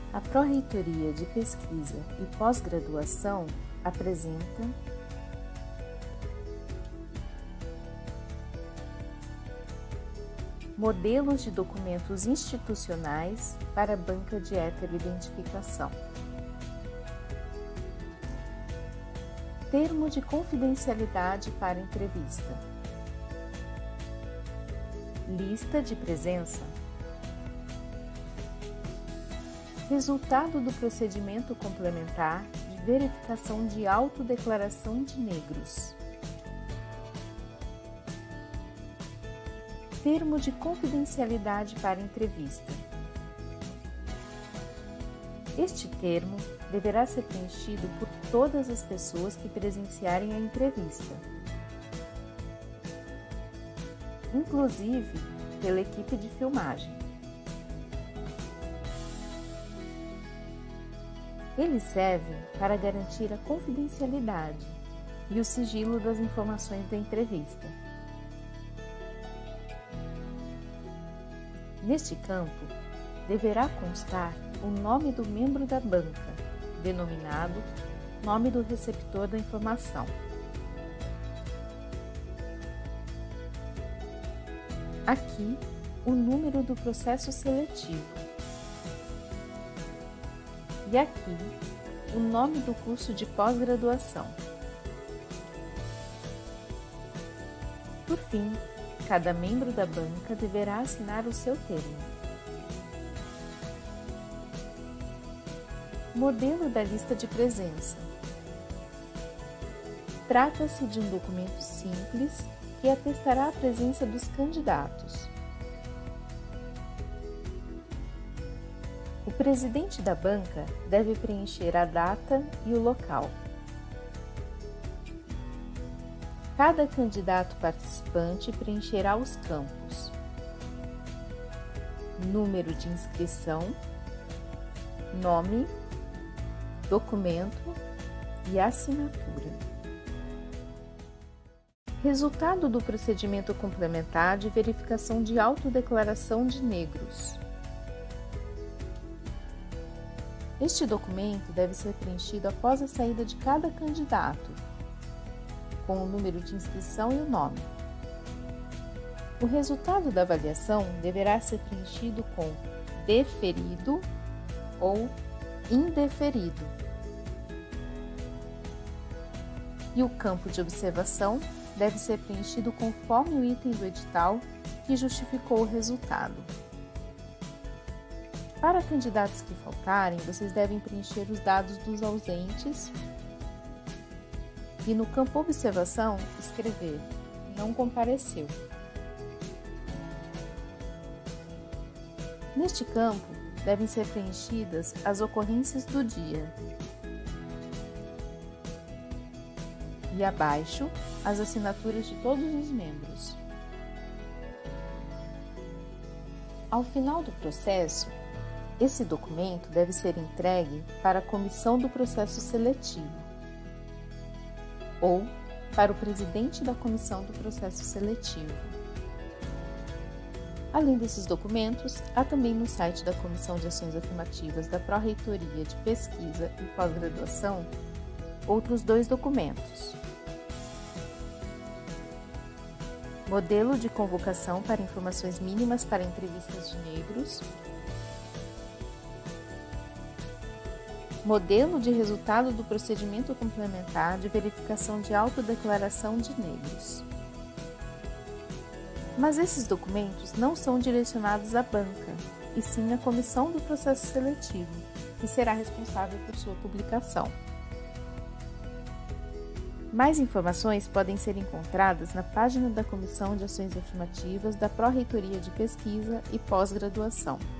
A Pró-Reitoria de Pesquisa e Pós-Graduação apresenta modelos de documentos institucionais para a banca de heteroidentificação. Termo de confidencialidade para entrevista. Lista de presença. Resultado do procedimento complementar de verificação de autodeclaração de negros. Termo de confidencialidade para entrevista. Este termo deverá ser preenchido por todas as pessoas que presenciarem a entrevista, inclusive pela equipe de filmagem. Eles servem para garantir a confidencialidade e o sigilo das informações da entrevista. Neste campo, deverá constar o nome do membro da banca, denominado nome do receptor da informação. Aqui, o número do processo seletivo. E aqui, o nome do curso de pós-graduação. Por fim, cada membro da banca deverá assinar o seu termo. Modelo da lista de presença. Trata-se de um documento simples que atestará a presença dos candidatos. O presidente da banca deve preencher a data e o local. Cada candidato participante preencherá os campos: número de inscrição, nome, documento e assinatura. Resultado do procedimento complementar de verificação de autodeclaração de negros. Este documento deve ser preenchido após a saída de cada candidato, com o número de inscrição e o nome. O resultado da avaliação deverá ser preenchido com deferido ou indeferido. E o campo de observação deve ser preenchido conforme o item do edital que justificou o resultado. Para candidatos que faltarem, vocês devem preencher os dados dos ausentes e no campo observação escrever "não compareceu". Neste campo, devem ser preenchidas as ocorrências do dia e abaixo as assinaturas de todos os membros. Ao final do processo, esse documento deve ser entregue para a comissão do processo seletivo ou para o presidente da comissão do processo seletivo. Além desses documentos, há também no site da Comissão de Ações Afirmativas da Pró-Reitoria de Pesquisa e Pós-Graduação outros 2 documentos: modelo de convocação para informações mínimas para entrevistas de negros, modelo de resultado do procedimento complementar de verificação de autodeclaração de negros. Mas esses documentos não são direcionados à banca, e sim à comissão do processo seletivo, que será responsável por sua publicação. Mais informações podem ser encontradas na página da Comissão de Ações Afirmativas da Pró-Reitoria de Pesquisa e Pós-Graduação.